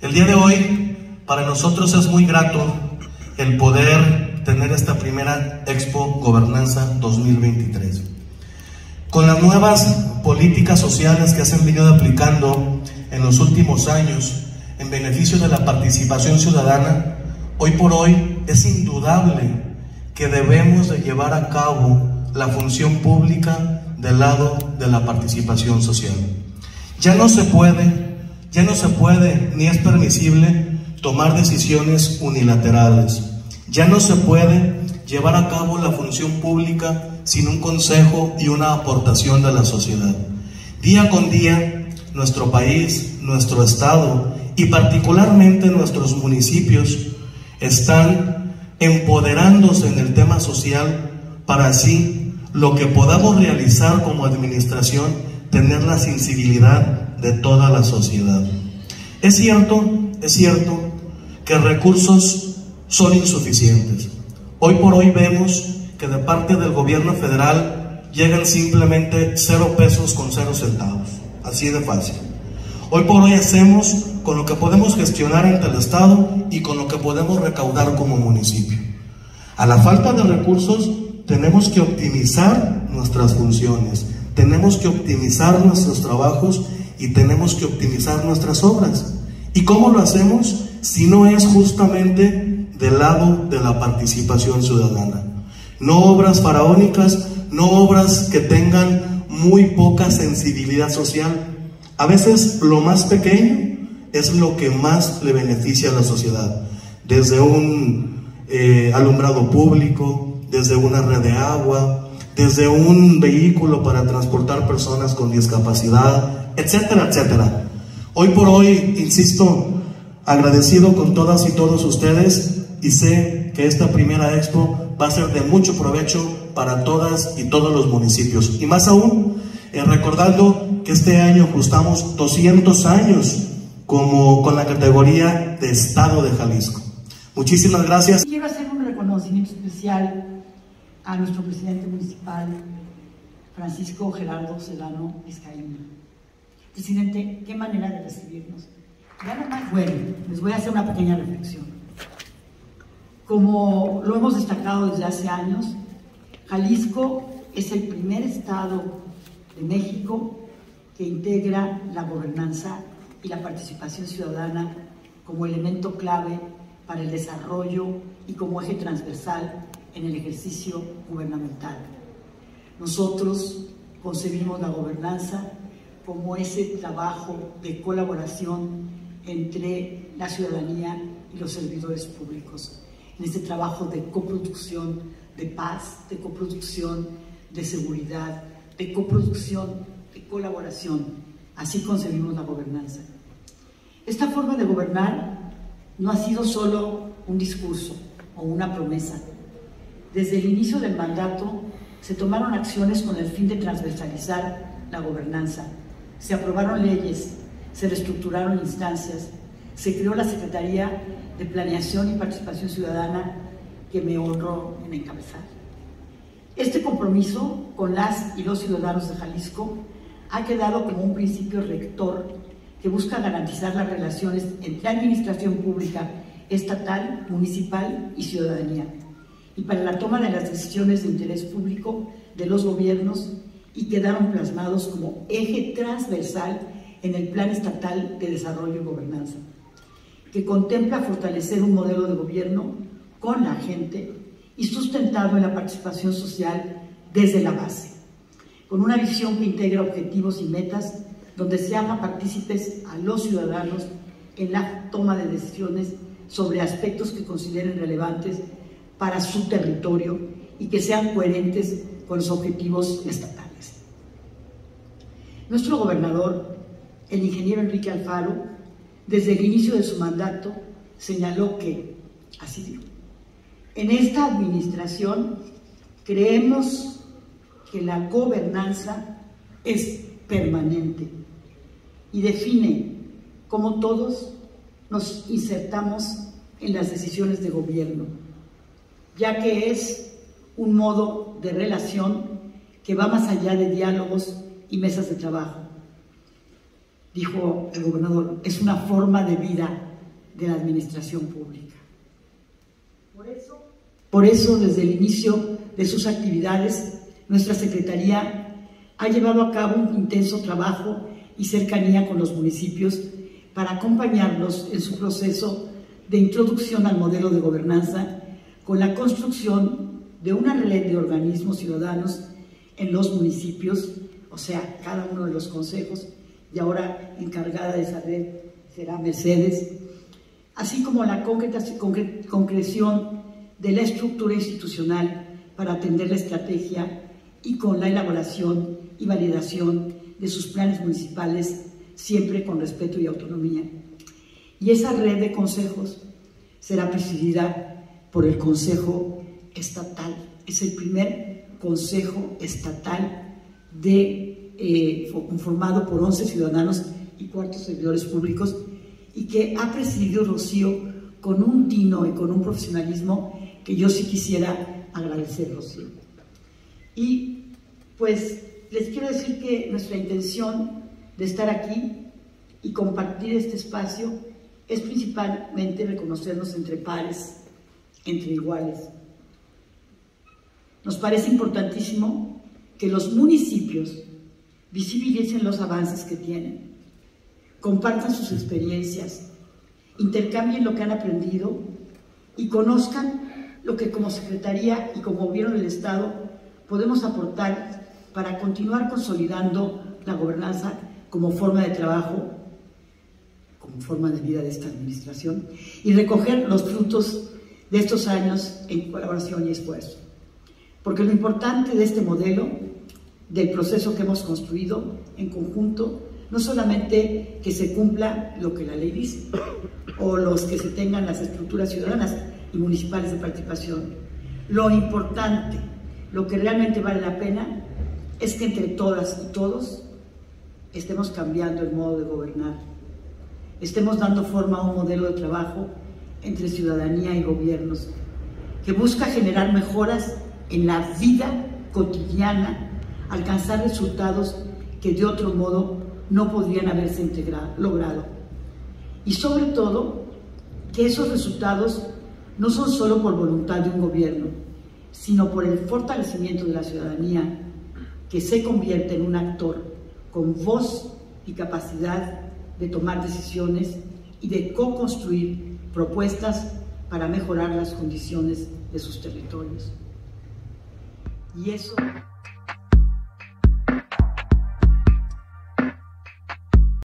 El día de hoy, para nosotros es muy grato el poder tener esta primera Expo Gobernanza 2023. Con las nuevas políticas sociales que se han venido aplicando en los últimos años en beneficio de la participación ciudadana, hoy por hoy es indudable que debemos de llevar a cabo la función pública del lado de la participación social. Ya no se puede ni es permisible tomar decisiones unilaterales. Ya no se puede llevar a cabo la función pública sin un consejo y una aportación de la sociedad. Día con día, nuestro país, nuestro estado y particularmente nuestros municipios están empoderándose en el tema social para así lo que podamos realizar como administración tener la sensibilidad de toda la sociedad. Es cierto que recursos son insuficientes. Hoy por hoy vemos que de parte del gobierno federal llegan simplemente 0 pesos con 0 centavos, así de fácil. Hoy por hoy hacemos con lo que podemos gestionar ante el Estado y con lo que podemos recaudar como municipio. A la falta de recursos tenemos que optimizar nuestras funciones, tenemos que optimizar nuestros trabajos y tenemos que optimizar nuestras obras. ¿Y cómo lo hacemos? Si no es justamente del lado de la participación ciudadana. No obras faraónicas, no obras que tengan muy poca sensibilidad social. A veces lo más pequeño es lo que más le beneficia a la sociedad. Desde un alumbrado público, desde una red de agua, desde un vehículo para transportar personas con discapacidad, etcétera, etcétera. Hoy por hoy, insisto, agradecido con todas y todos ustedes, y sé que esta primera expo va a ser de mucho provecho para todas y todos los municipios. Y más aún, recordando que este año ajustamos 200 años con la categoría de Estado de Jalisco. Muchísimas gracias. Quiero hacer un reconocimiento especial a nuestro presidente municipal, Francisco Gerardo Sedano Vizcaíno. Presidente, qué manera de recibirnos. Ya nomás, bueno, les voy a hacer una pequeña reflexión. Como lo hemos destacado desde hace años, Jalisco es el primer estado de México que integra la gobernanza y la participación ciudadana como elemento clave para el desarrollo y como eje transversal en el ejercicio gubernamental. Nosotros concebimos la gobernanza como ese trabajo de colaboración entre la ciudadanía y los servidores públicos, en este trabajo de coproducción de paz, de coproducción de seguridad, de coproducción de colaboración. Así concebimos la gobernanza. Esta forma de gobernar no ha sido solo un discurso o una promesa. Desde el inicio del mandato se tomaron acciones con el fin de transversalizar la gobernanza. Se aprobaron leyes, se reestructuraron instancias, se creó la Secretaría de Planeación y Participación Ciudadana que me honro en encabezar. Este compromiso con las y los ciudadanos de Jalisco ha quedado como un principio rector que busca garantizar las relaciones entre administración pública, estatal, municipal y ciudadanía, y para la toma de las decisiones de interés público de los gobiernos, y quedaron plasmados como eje transversal en el Plan Estatal de Desarrollo y Gobernanza, que contempla fortalecer un modelo de gobierno con la gente y sustentado en la participación social desde la base, con una visión que integra objetivos y metas donde se haga partícipes a los ciudadanos en la toma de decisiones sobre aspectos que consideren relevantes para su territorio y que sean coherentes con los objetivos estatales. Nuestro gobernador, el ingeniero Enrique Alfaro, desde el inicio de su mandato, señaló que, así dijo, en esta administración creemos que la gobernanza es permanente y define cómo todos nos insertamos en las decisiones de gobierno, ya que es un modo de relación que va más allá de diálogos y mesas de trabajo. Dijo el gobernador, es una forma de vida de la administración pública. Por eso, desde el inicio de sus actividades, nuestra Secretaría ha llevado a cabo un intenso trabajo y cercanía con los municipios para acompañarlos en su proceso de introducción al modelo de gobernanza con la construcción de una red de organismos ciudadanos en los municipios, o sea, cada uno de los consejos, y ahora encargada de esa red será Mercedes, así como la concreción de la estructura institucional para atender la estrategia y con la elaboración y validación de sus planes municipales, siempre con respeto y autonomía. Y esa red de consejos será presidida por el Consejo Estatal. Es el primer Consejo Estatal conformado por 11 ciudadanos y 4 servidores públicos, y que ha presidido Rocío con un tino y con un profesionalismo que yo sí quisiera agradecer, Rocío. Y pues les quiero decir que nuestra intención de estar aquí y compartir este espacio es principalmente reconocernos entre pares, entre iguales. Nos parece importantísimo que los municipios visibilicen los avances que tienen, compartan sus experiencias, intercambien lo que han aprendido y conozcan lo que como Secretaría y como Gobierno del Estado podemos aportar para continuar consolidando la gobernanza como forma de trabajo, como forma de vida de esta administración, y recoger los frutos de estos años en colaboración y esfuerzo. Porque lo importante de este modelo, del proceso que hemos construido en conjunto, no solamente que se cumpla lo que la ley dice, o los que se tengan las estructuras ciudadanas y municipales de participación. Lo importante, lo que realmente vale la pena, es que entre todas y todos estemos cambiando el modo de gobernar, estemos dando forma a un modelo de trabajo entre ciudadanía y gobiernos, que busca generar mejoras en la vida cotidiana, alcanzar resultados que de otro modo no podrían haberse logrado. Y sobre todo, que esos resultados no son solo por voluntad de un gobierno, sino por el fortalecimiento de la ciudadanía, que se convierte en un actor con voz y capacidad de tomar decisiones y de co-construir propuestas para mejorar las condiciones de sus territorios. Y eso